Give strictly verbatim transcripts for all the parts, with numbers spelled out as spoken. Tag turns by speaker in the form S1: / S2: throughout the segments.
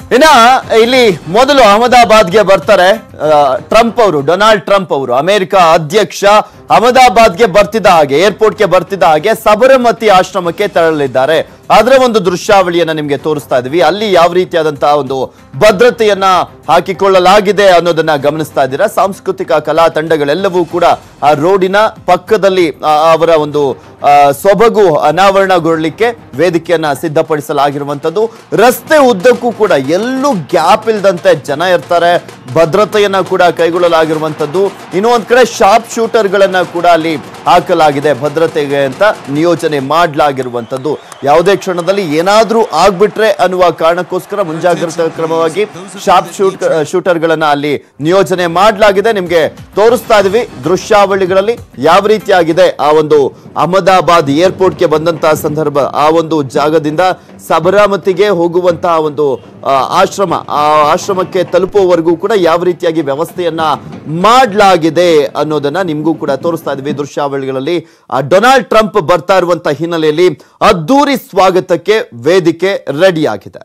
S1: ಇನ್ನ ಇಲ್ಲಿ ಮೊದಲು ಅಹಮದಾಬಾದ್ಗೆ ಬರ್ತಾರೆ ಟ್ರಂಪ್ ಅವರು, ಡೊನಾಲ್ಡ್ ಟ್ರಂಪ್ ಅವರು, ಅಮೆರಿಕ ಅಧ್ಯಕ್ಷ ಅಹಮದಾಬಾದ್ಗೆ ಬರ್ತಿದ್ದ ಹಾಗೆ, ಏರ್ಪೋರ್ಟ್ಗೆ ಬರ್ತಿದ್ದ ಹಾಗೆ ಸಬರಮತಿ ಆಶ್ರಮಕ್ಕೆ ತೆರಳಲಿದ್ದಾರೆ. ಅದರ ಒಂದು ದೃಶ್ಯಾವಳಿಯನ್ನ ನಿಮ್ಗೆ ತೋರಿಸ್ತಾ ಇದೀವಿ. ಅಲ್ಲಿ ಯಾವ ರೀತಿಯಾದಂತಹ ಒಂದು ಭದ್ರತೆಯನ್ನ ಹಾಕಿಕೊಳ್ಳಲಾಗಿದೆ ಅನ್ನೋದನ್ನ ಗಮನಿಸ್ತಾ ಇದ್ದೀರಾ. ಸಾಂಸ್ಕೃತಿಕ ಕಲಾ ತಂಡಗಳೆಲ್ಲವೂ ಕೂಡ ಆ ರೋಡಿನ ಪಕ್ಕದಲ್ಲಿ ಅವರ ಒಂದು ಸೊಬಗು ಅನಾವರಣಗೊಳ್ಳಲಿಕ್ಕೆ ವೇದಿಕೆಯನ್ನ ಸಿದ್ಧಪಡಿಸಲಾಗಿರುವಂತದ್ದು. ರಸ್ತೆ ಉದ್ದಕ್ಕೂ ಕೂಡ ಎಲ್ಲೂ ಗ್ಯಾಪ್ ಇಲ್ದಂತೆ ಜನ ಇರ್ತಾರೆ. ಭದ್ರತೆಯನ್ನ ಕೂಡ ಕೈಗೊಳ್ಳಲಾಗಿರುವಂತದ್ದು. ಇನ್ನೂ ಒಂದ್ ಕಡೆ ಶಾರ್ಪ್ ಶೂಟರ್ ಗಳನ್ನ ಕೂಡ ಅಲ್ಲಿ ಹಾಕಲಾಗಿದೆ ಭದ್ರತೆಗೆ ಅಂತ ನಿಯೋಜನೆ ಮಾಡಲಾಗಿರುವಂತದ್ದು. ಯಾವುದೇ ಕ್ಷಣದಲ್ಲಿ ಏನಾದ್ರೂ ಆಗ್ಬಿಟ್ರೆ ಅನ್ನುವ ಕಾರಣಕ್ಕೋಸ್ಕರ ಮುಂಜಾಗ್ರತಾ ಕ್ರಮವಾಗಿ ಶಾರ್ಪ್ ಶೂಟ್ ಶೂಟರ್ ಗಳನ್ನ ಅಲ್ಲಿ ನಿಯೋಜನೆ ಮಾಡಲಾಗಿದೆ. ನಿಮ್ಗೆ ತೋರಿಸ್ತಾ ಇದೀವಿ ದೃಶ್ಯಾವಳಿಗಳಲ್ಲಿ ಯಾವ ರೀತಿಯಾಗಿದೆ ಆ ಒಂದು ಅಹಮದಾಬಾದ್ ಏರ್ಪೋರ್ಟ್ಗೆ ಬಂದಂತಹ ಸಂದರ್ಭ. ಆ ಒಂದು ಜಾಗದಿಂದ ಸಬರಮತಿಗೆ ಹೋಗುವಂತಹ ಒಂದು ಆಶ್ರಮ, ಆ ಆಶ್ರಮಕ್ಕೆ ತಲುಪುವವರೆಗೂ ಕೂಡ ಯಾವ ರೀತಿಯಾಗಿ ವ್ಯವಸ್ಥೆಯನ್ನ ಮಾಡಲಾಗಿದೆ ಅನ್ನೋದನ್ನ ನಿಮ್ಗೂ ಕೂಡ ತೋರಿಸ್ತಾ ಇದ್ವಿ ದೃಶ್ಯಾವಳಿಗಳಲ್ಲಿ. ಡೊನಾಲ್ಡ್ ಟ್ರಂಪ್ ಬರ್ತಾ ಇರುವಂತಹ ಹಿನ್ನೆಲೆಯಲ್ಲಿ ಅದ್ದೂರಿ ಸ್ವಾಗತಕ್ಕೆ ವೇದಿಕೆ ರೆಡಿ ಆಗಿದೆ.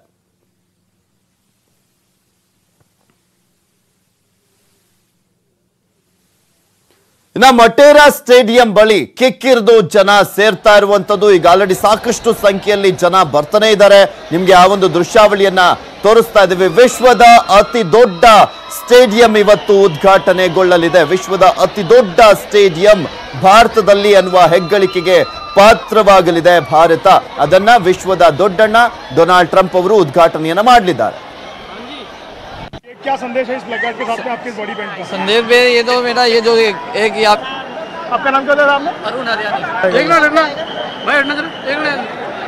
S1: ಇನ್ನ ಮೊಟೇರಾ ಸ್ಟೇಡಿಯಂ ಬಳಿ ಕಿಕ್ಕಿರಿದು ಜನ ಸೇರ್ತಾ ಇರುವಂತದ್ದು. ಈಗ ಆಲ್ರೆಡಿ ಸಾಕಷ್ಟು ಸಂಖ್ಯೆಯಲ್ಲಿ ಜನ ಬರ್ತಾನೆ ಇದ್ದಾರೆ. ನಿಮ್ಗೆ ಆ ಒಂದು ದೃಶ್ಯಾವಳಿಯನ್ನ ತೋರಿಸ್ತಾ ಇದ್ದೀವಿ. ವಿಶ್ವದ ಅತಿ ದೊಡ್ಡ ಸ್ಟೇಡಿಯಂ ಇವತ್ತು ಉದ್ಘಾಟನೆಗೊಳ್ಳಲಿದೆ. ವಿಶ್ವದ ಅತಿ ದೊಡ್ಡ ಸ್ಟೇಡಿಯಂ ಭಾರತದಲ್ಲಿ ಅನ್ನುವ ಹೆಗ್ಗಳಿಕೆಗೆ ಪಾತ್ರವಾಗಲಿದೆ ಭಾರತ. ಅದನ್ನ ವಿಶ್ವದ ದೊಡ್ಡಣ್ಣ ಡೊನಾಲ್ಡ್ ಟ್ರಂಪ್ ಅವರು ಉದ್ಘಾಟನೆಯನ್ನ ಮಾಡಲಿದ್ದಾರೆ.
S2: क्या संदेश है इस प्लेकार्ड के साथ में आपके बॉडी पेंट का?
S3: संदेश में ये तो मेरा ये जो एक, एक आप
S2: आपका नाम क्या था आपने?
S3: अरुण हरियाणा। एक मिनट रुकना भाई, हटना जरा एक मिनट।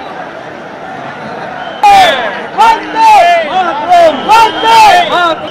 S3: वंदे मातरम, वंदे मातरम।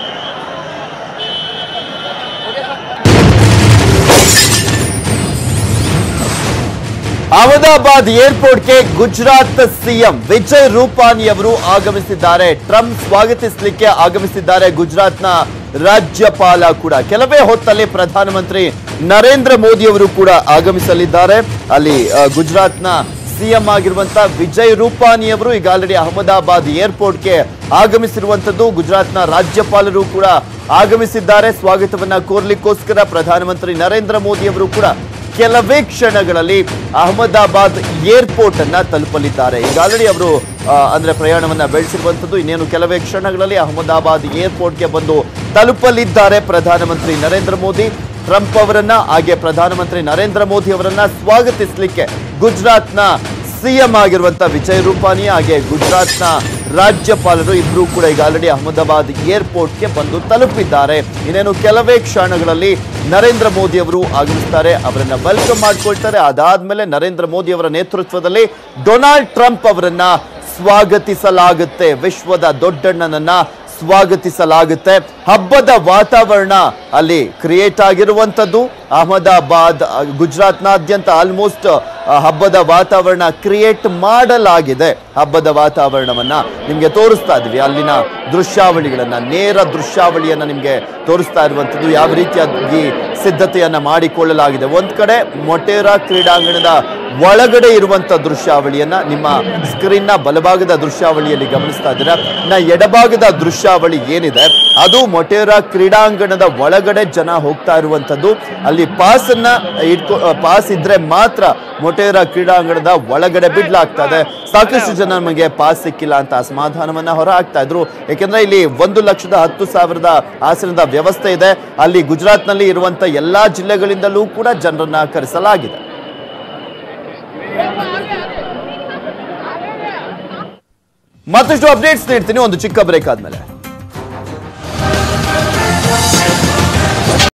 S1: ಅಹಮದಾಬಾದ್ ಏರ್ಪೋರ್ಟ್ಗೆ ಗುಜರಾತ್ ಸಿಎಂ ವಿಜಯ್ ರೂಪಾನಿ ಅವರು ಆಗಮಿಸಿದ್ದಾರೆ. ಟ್ರಂಪ್ ಸ್ವಾಗತಿಸಲಿಕ್ಕೆ ಆಗಮಿಸಿದ್ದಾರೆ. ಗುಜರಾತ್ನ ರಾಜ್ಯಪಾಲ ಕೂಡ ಕೆಲವೇ ಹೊತ್ತಲ್ಲಿ ಪ್ರಧಾನಮಂತ್ರಿ ನರೇಂದ್ರ ಮೋದಿ ಅವರು ಕೂಡ ಆಗಮಿಸಲಿದ್ದಾರೆ. ಅಲ್ಲಿ ಗುಜರಾತ್ನ ಸಿಎಂ ಆಗಿರುವಂತಹ ವಿಜಯ್ ರೂಪಾನಿ ಅವರು ಈಗ ಆಲ್ರೆಡಿ ಅಹಮದಾಬಾದ್ ಏರ್ಪೋರ್ಟ್ಗೆ ಆಗಮಿಸಿರುವಂತದ್ದು. ಗುಜರಾತ್ನ ರಾಜ್ಯಪಾಲರು ಕೂಡ ಆಗಮಿಸಿದ್ದಾರೆ ಸ್ವಾಗತವನ್ನ ಕೋರ್ಲಿಕ್ಕೋಸ್ಕರ. ಪ್ರಧಾನಮಂತ್ರಿ ನರೇಂದ್ರ ಮೋದಿ ಅವರು ಕೂಡ ಕೆಲವೇ ಕ್ಷಣಗಳಲ್ಲಿ ಅಹಮದಾಬಾದ್ ಏರ್ಪೋರ್ಟ್ ಅನ್ನ ತಲುಪಲಿದ್ದಾರೆ. ಈಗ ಆಲ್ರೆಡಿ ಅವರು ಅಂದ್ರೆ ಪ್ರಯಾಣವನ್ನ ಬೆಳೆಸಿರುವಂತದ್ದು. ಇನ್ನೇನು ಕೆಲವೇ ಕ್ಷಣಗಳಲ್ಲಿ ಅಹಮದಾಬಾದ್ ಏರ್ಪೋರ್ಟ್ಗೆ ಬಂದು ತಲುಪಲಿದ್ದಾರೆ ಪ್ರಧಾನಮಂತ್ರಿ ನರೇಂದ್ರ ಮೋದಿ. ಟ್ರಂಪ್ ಅವರನ್ನ ಹಾಗೆ ಪ್ರಧಾನಮಂತ್ರಿ ನರೇಂದ್ರ ಮೋದಿ ಅವರನ್ನ ಸ್ವಾಗತಿಸಲಿಕ್ಕೆ ಗುಜರಾತ್ನ ಸಿಎಂ ಆಗಿರುವಂತ ವಿಜಯ್ ರೂಪಾನಿ ಹಾಗೆ ಗುಜರಾತ್ನ ರಾಜ್ಯಪಾಲರು ಇಬ್ರು ಕೂಡ ಈಗ ಆಲ್ರೆಡಿ ಅಹಮದಾಬಾದ್ ಏರ್ಪೋರ್ಟ್ಗೆ ಬಂದು ತಲುಪಿದ್ದಾರೆ. ಇನ್ನೇನು ಕೆಲವೇ ಕ್ಷಣಗಳಲ್ಲಿ ನರೇಂದ್ರ ಮೋದಿ ಅವರು ಆಗಮಿಸ್ತಾರೆ, ಅವರನ್ನ ವೆಲ್ಕಮ್ ಮಾಡ್ಕೊಳ್ತಾರೆ. ಅದಾದ್ಮೇಲೆ ನರೇಂದ್ರ ಮೋದಿ ಅವರ ನೇತೃತ್ವದಲ್ಲಿ ಡೊನಾಲ್ಡ್ ಟ್ರಂಪ್ ಅವರನ್ನ ಸ್ವಾಗತಿಸಲಾಗುತ್ತೆ. ವಿಶ್ವದ ದೊಡ್ಡಣ್ಣನನ್ನ ಸ್ವಾಗತಿಸಲಾಗುತ್ತೆ. ಹಬ್ಬದ ವಾತಾವರಣ ಅಲ್ಲಿ ಕ್ರಿಯೇಟ್ ಆಗಿರುವಂತದ್ದು. ಅಹಮದಾಬಾದ್ ಗುಜರಾತ್ನಾದ್ಯಂತ ಆಲ್ಮೋಸ್ಟ್ ಹಬ್ಬದ ವಾತಾವರಣ ಕ್ರಿಯೇಟ್ ಮಾಡಲಾಗಿದೆ. ಹಬ್ಬದ ವಾತಾವರಣವನ್ನ ನಿಮ್ಗೆ ತೋರಿಸ್ತಾ ಇದ್ವಿ. ಅಲ್ಲಿನ ದೃಶ್ಯಾವಳಿಗಳನ್ನ, ನೇರ ದೃಶ್ಯಾವಳಿಯನ್ನ ನಿಮ್ಗೆ ತೋರಿಸ್ತಾ ಇರುವಂತದ್ದು. ಯಾವ ರೀತಿಯಾಗಿ ಸಿದ್ಧತೆಯನ್ನ ಮಾಡಿಕೊಳ್ಳಲಾಗಿದೆ. ಒಂದ್ ಕಡೆ ಮೊಟೇರಾ ಕ್ರೀಡಾಂಗಣದ ಒಳಗಡೆ ಇರುವಂತ ದೃಶ್ಯಾವಳಿಯನ್ನ ನಿಮ್ಮ ಸ್ಕ್ರೀನ್ ನ ಬಲಭಾಗದ ದೃಶ್ಯಾವಳಿಯಲ್ಲಿ ಗಮನಿಸ್ತಾ ಇದ್ದೀರಾ. ನಾ ಎಡಭಾಗದ ದೃಶ್ಯಾವಳಿ ಏನಿದೆ ಅದು ಮೊಟೇರಾ ಕ್ರೀಡಾಂಗಣದ ಒಳಗಡೆ ಜನ ಹೋಗ್ತಾ ಇರುವಂತದ್ದು. ಅಲ್ಲಿ ಪಾಸ್ ಅನ್ನ ಇಟ್ಕೊ ಪಾಸ್ ಇದ್ರೆ ಮಾತ್ರ ಮೊಟೇರಾ ಕ್ರೀಡಾಂಗಣದ ಒಳಗಡೆ ಬಿಡ್ಲಾಗ್ತಾ ಇದೆ. ಸಾಕಷ್ಟು ಜನ ನಮಗೆ ಪಾಸ್ ಸಿಕ್ಕಿಲ್ಲ ಅಂತ ಅಸಮಾಧಾನವನ್ನ ಹೊರ ಹಾಕ್ತಾ ಇದ್ರು. ಯಾಕೆಂದ್ರೆ ಇಲ್ಲಿ ಒಂದು ಲಕ್ಷದ ಹತ್ತು ಸಾವಿರದ ಆಸನದ ವ್ಯವಸ್ಥೆ ಇದೆ. ಅಲ್ಲಿ ಗುಜರಾತ್ ನಲ್ಲಿ ಇರುವಂತ ಎಲ್ಲಾ ಜಿಲ್ಲೆಗಳಿಂದಲೂ ಕೂಡ ಜನರನ್ನ ಕರೆಸಲಾಗಿದೆ. ಮತ್ತಷ್ಟು ಅಪ್ಡೇಟ್ಸ್ ನೀಡ್ತೀನಿ ಒಂದು ಚಿಕ್ಕ ಬ್ರೇಕ್ ಆದ್ಮೇಲೆ.